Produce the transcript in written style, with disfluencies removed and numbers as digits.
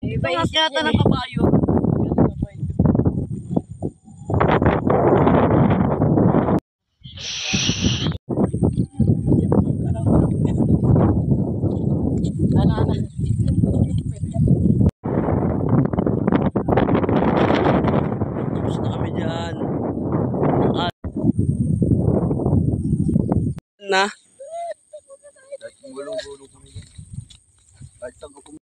Tungas yata ng kabayo. Tapos na kami dyan. Na.